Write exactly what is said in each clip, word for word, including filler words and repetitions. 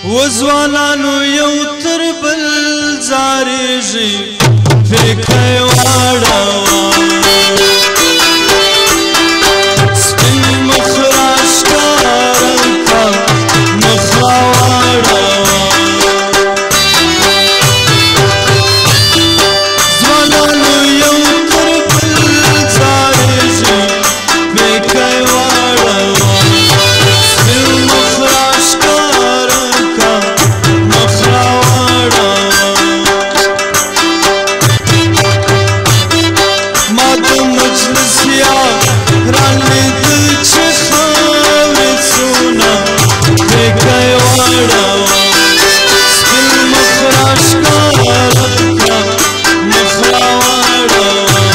وزوانانو یو تر بل زاریږي فکر واړه سپین مخ راښکاره کا مخ راواړه ځوانانو یو تر بل زاریږي فکر واړه سپین مخ راښکاره کا مخ راواړه ما د مجلس یاران لیدل چې خاورې څونه فکر واړه سپین مخ راښکاره کا مخ راواړه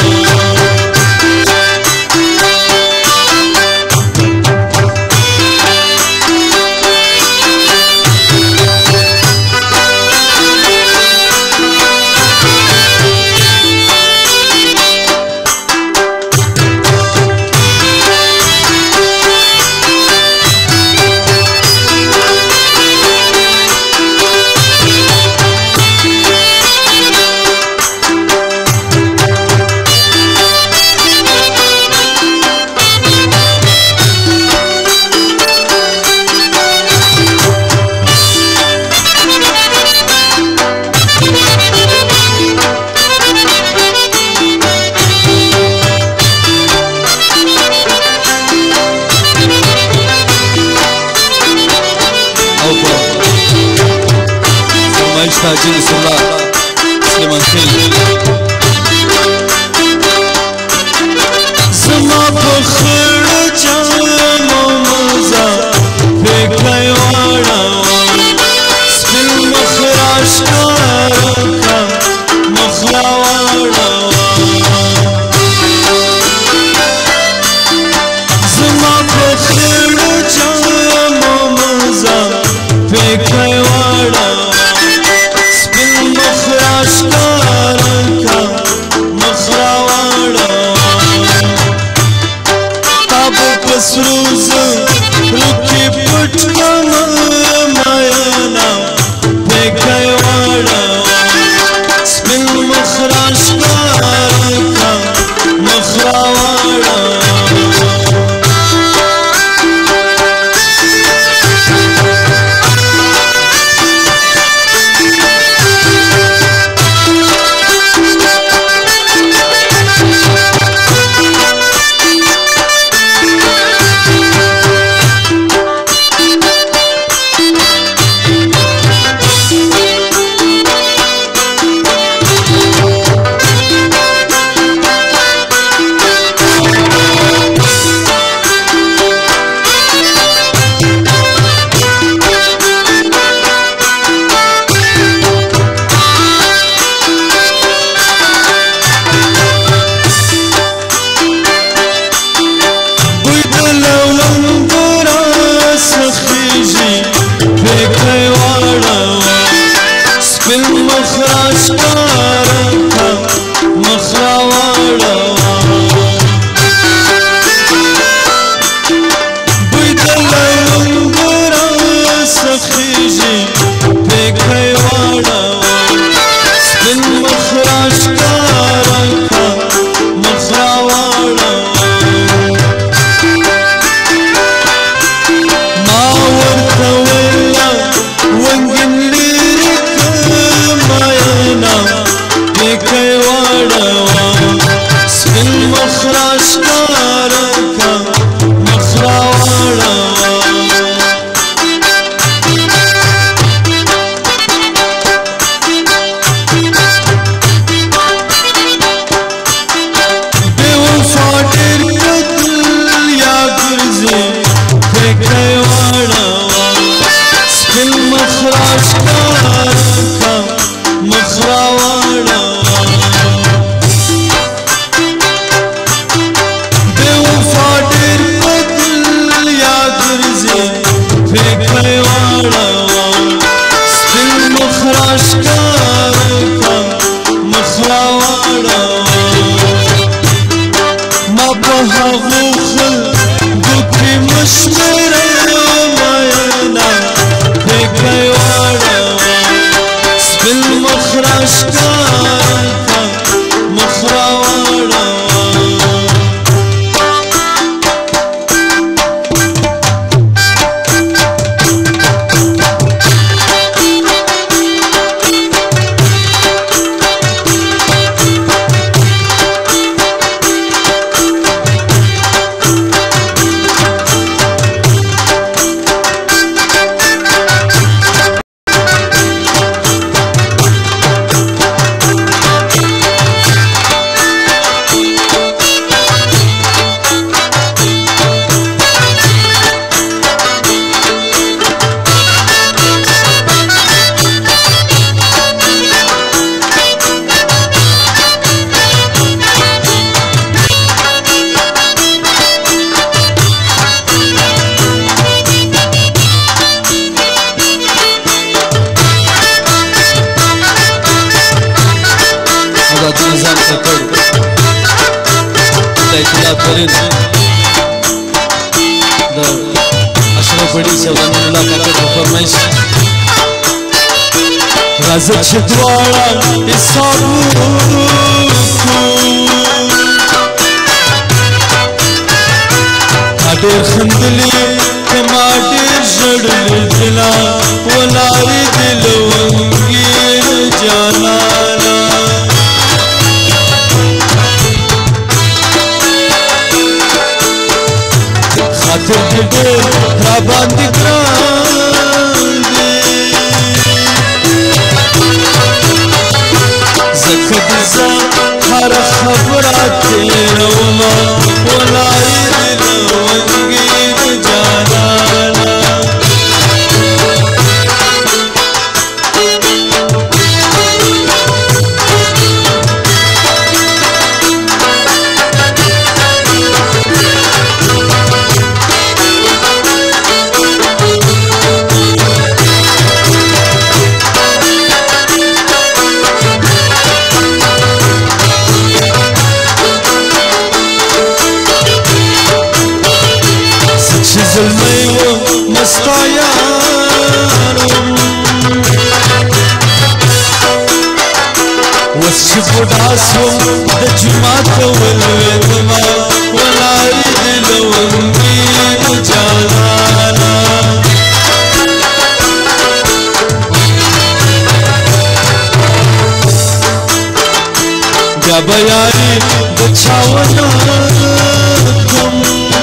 حاجی نصر الله سلیمان خیل زما په خړه جامو موزه فکر واړه سپین مخ راښکاره کا مخ راواړه زما په خړه جامو موزه فکر واړه اعلان کړ د اطلاع پرین د اشرف بډي سودان الله کاکا په فرمایش راځه چې دواړه حساب ډېر خندلې کما ډېر ژړلې دلا ولارې دل ونګیر جانانا خاطر دې ډېر را باندې ګران دی زکه دې زه هره خبره تېرومه ولارې زلمی و مستایانم وس چې بوډا سوم د جومات ولوېدما ولارې دل ونګیر جانانا بیا به یاري د چا ونه کړم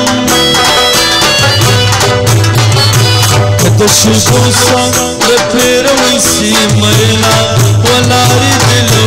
د شګو څنګ د پیروي سي مینا ولارې دل